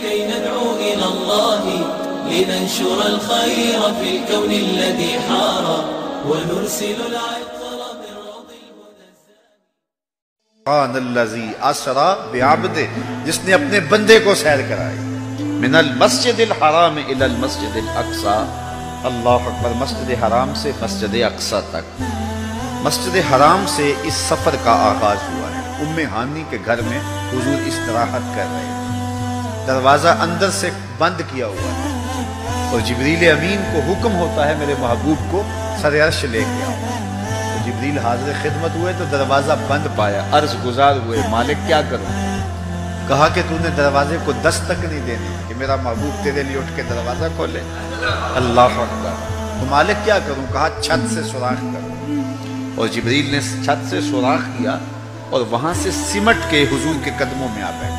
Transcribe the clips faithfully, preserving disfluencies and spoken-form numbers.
كي ندعو إلى الله لننشر الخير في الكون الذي حار ونرسل العطر من روض الهدى. سبحان الذی اسری بعبدہ، جس نے اپنے بندے کو سیر کرائی، من المسجد الحرام الی المسجد الاقصی، اللہ اکبر، مسجد حرام سے مسجد اقصی تک. مسجد حرام سے اس سفر کا آغاز ہوا ہے. ام ہانی کے گھر میں حضور استراحت کر رہے ہیں، دروازہ اندر سے بند کیا ہوا ہے اور جبریل امین کو حکم ہوتا ہے میرے محبوب کو سر عرش لے کے آؤ. تو جبریل حاضر خدمت ہوئے تو دروازہ بند پایا، عرض گزار ہوئے مالک کیا کروں؟ کہا کہ تو نے دروازے کو دستک نہیں دینی کہ میرا محبوب تیرے لیے اٹھ کے دروازہ کھولے. اللہ اکبر. تو مالک کیا کروں؟ کہا چھت سے سوراخ کرو. اور جبریل نے چھت سے سوراخ کیا اور وہاں سے سمٹ کے حضور کے قدموں میں آ بیٹھے.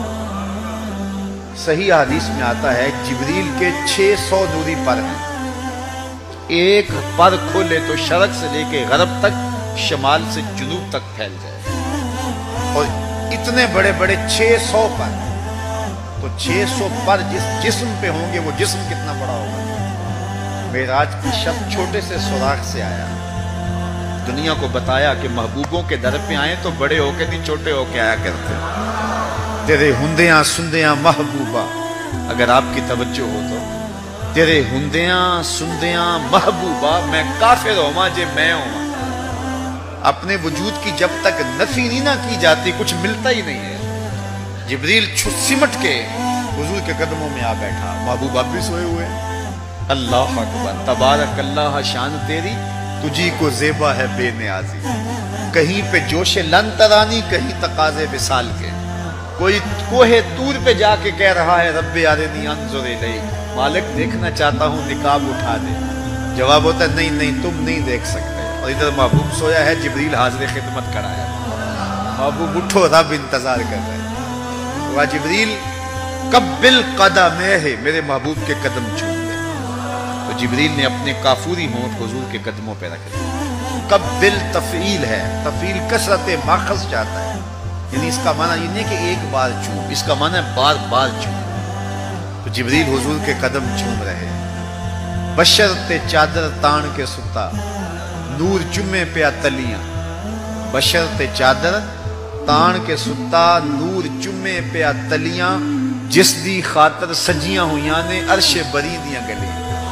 صحیح حدیث میں آتا ہے جبریل کے چھ سو نوری پر ہیں، ایک پر کھولے تو شرق سے لے کے غرب تک، شمال سے جنوب تک پھیل جائے. اور اتنے بڑے بڑے چھ سو پر، تو چھ سو پر جس جسم پہ ہوں گے وہ جسم کتنا بڑا ہوگا. معراج کی شب چھوٹے سے سوراخ سے آیا، دنیا کو بتایا کہ محبوبوں کے در پہ آئیں تو بڑے ہو کے نہیں چھوٹے ہو کے آیا کرتے. تیرے ہندیاں سندیاں محبوبہ، اگر آپ کی توجہ ہو تو، تیرے ہندیاں سندیاں محبوبہ، میں کافر ہوں جے میں ہوں. اپنے وجود کی جب تک نفی نہیں نہ کی جاتی کچھ ملتا ہی نہیں ہے. جبریل سمٹ کے حضور کے قدموں میں آ بیٹھا. محبوب اب بھی سوئے ہوئے. اللہ اکبر. تبارک اللہ شان تیری، تجھی کو زیبا ہے بے نیازی. کہیں پہ جوش لن ترانی، کہیں تقاضے وصال کے. کوئی کوہ طور پہ جا کے کہہ رہا ہے رب ارنی انظر الیک، مالک دیکھنا چاہتا ہوں نقاب اٹھا دے. جواب ہوتا ہے نہیں نہیں تم نہیں دیکھ سکتے. اور ادھر محبوب سویا ہے، جبریل حاضر خدمت کھڑا ہے. محبوب اٹھو، رب انتظار کر رہے ہیں. وہ جبریل قبل قدمہ ہے، میرے محبوب کے قدم چھو لے. تو جبریل نے اپنے کافوری ہونٹ حضور کے قدموں پہ رکھ دیا. قبل تفعیل ہے، تفعیل کثرت ماخذ جاتا ہے، یعنی اس کا معنی یہ نہیں کہ ایک بار چوم، اس کا معنی ہے بار بار چوم. تو جبریل حضور کے قدم چوم رہے. بشرط چادر تان کے ستا، نور چمے پہ تلیاں. بشرط چادر تان کے ستا، نور چمے پہ تلیاں. جس دی خاطر سجیاں ہویاں نے عرش بری دیاں گلیاں.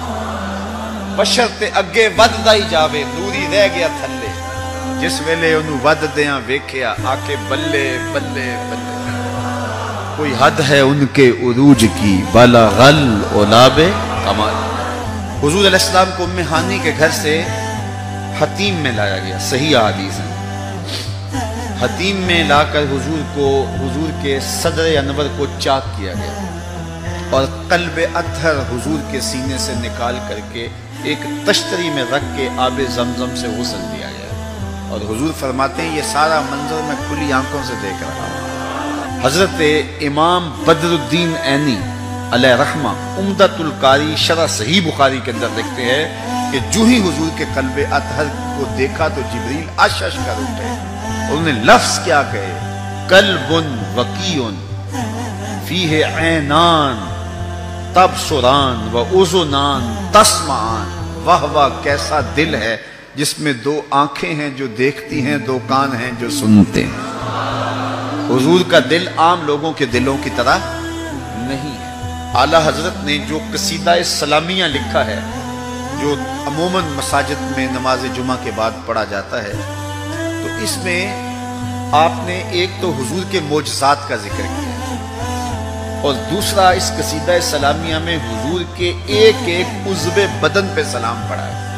بشرط اگے ود دا ہی جاوے، نوری رہ گیا تھلے. جس ویلے انہوں ود دیاں ویکھیا، آکے بلے بلے بلے. کوئی حد ہے ان کے عروج کی، بلغ العلاب کمال. حضور علیہ السلام کو ام ہانی کے گھر سے حتیم میں لایا گیا. صحیح حدیث ہے. حتیم میں لا کر حضور کو، حضور کے صدر انور کو چاک کیا گیا اور قلب اطہر حضور کے سینے سے نکال کر کے ایک تشتری میں رکھ کے آب زمزم سے غسل دیا گیا. اور حضور فرماتے ہیں یہ سارا منظر میں کھلی آنکھوں سے دیکھ رہا ہوں. حضرت امام بدر الدین عینی علیہ رحمہ عمدۃ القاری شرح صحیح بخاری کے اندر لکھتے ہیں کہ جو ہی حضور کے قلب اطہر کو دیکھا تو جبریل عش عش کر اٹھے. انہوں نے لفظ کیا کہے، قلب وقیع فیہ عینان تبصران و اذنان تسمعان. واہ واہ کیسا دل ہے جس میں دو آنکھیں ہیں جو دیکھتی ہیں، دو کان ہیں جو سنتے ہیں. حضور کا دل عام لوگوں کے دلوں کی طرح نہیں ہے. اعلیٰ حضرت نے جو قصیدہ سلامیہ لکھا ہے، جو عموماً مساجد میں نماز جمعہ کے بعد پڑھا جاتا ہے، تو اس میں آپ نے ایک تو حضور کے معجزات کا ذکر کیا ہے اور دوسرا اس قصیدہ سلامیہ میں حضور کے ایک ایک عضو بدن پہ سلام پڑھا ہے.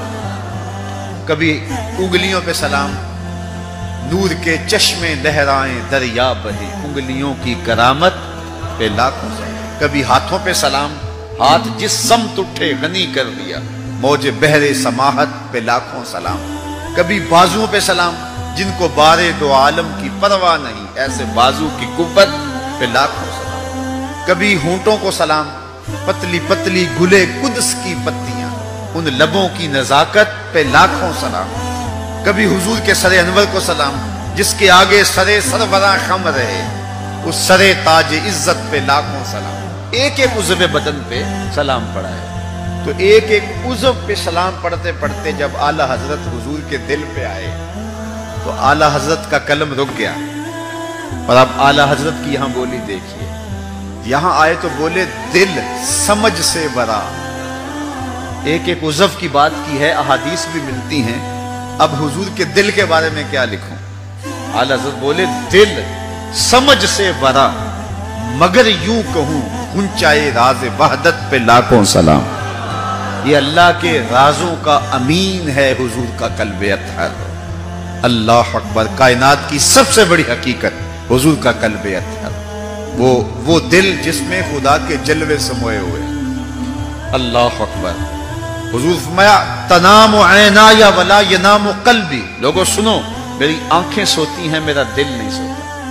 کبھی انگلیوں پہ سلام، نور کے چشمے لہرائیں دریا بہے، انگلیوں کی کرامت پہ لاکھوں سلام. کبھی ہاتھوں پہ سلام، ہاتھ جس سمت اٹھے غنی کر دیا، موج بحر سماحت پہ لاکھوں سلام. کبھی بازوؤں پہ سلام، جن کو بارے دو عالم کی پرواہ نہیں، ایسے بازو کی قوت پہ لاکھوں سلام. کبھی ہونٹوں کو سلام، پتلی پتلی گلے قدس کی پتیاں، ان لبوں کی نزاکت پہ لاکھوں سلام. کبھی حضور کے سر انور کو سلام، جس کے آگے سرے سروراں خم رہے، اس سرے تاج عزت پہ لاکھوں سلام. ایک ایک عضو بدن پہ سلام پڑھا ہے. تو ایک ایک عضو پہ سلام پڑھتے پڑھتے جب اعلی حضرت حضور کے دل پہ آئے تو اعلی حضرت کا قلم رک گیا. اور اب اعلی حضرت کی یہاں بولی دیکھیے. یہاں آئے تو بولے دل سمجھ سے برا. ایک ایک عضو کی بات کی ہے, احادیث بھی ملتی ہیں. اب حضور کے دل کے بارے میں کیا لکھوں؟ اعلی حضرت بولے دل سمجھ سے برا, مگر یوں کہوں گنچائے راز وحدت پہ لاکھوں سلام. یہ اللہ کے رازوں کا امین ہے حضور کا قلب اطہر. اللہ اکبر. کائنات کی سب سے بڑی حقیقت حضور کا قلب اطہر. وہ وہ دل جس میں خدا کے جلوے سموئے ہوئے. اللہ اکبر. حضور فرمایا تنام عینای ولا ینام قلبی. لوگوں سنو, میری آنکھیں سوتی ہیں, میرا دل نہیں سوتا.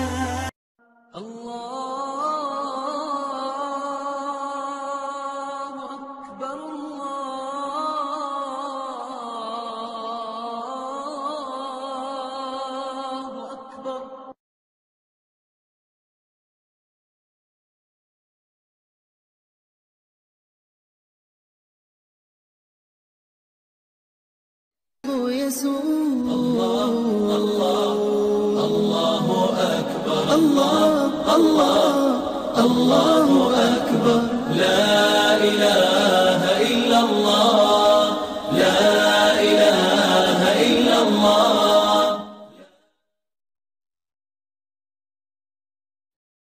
الله الله الله أكبر. الله الله الله أكبر. لا إله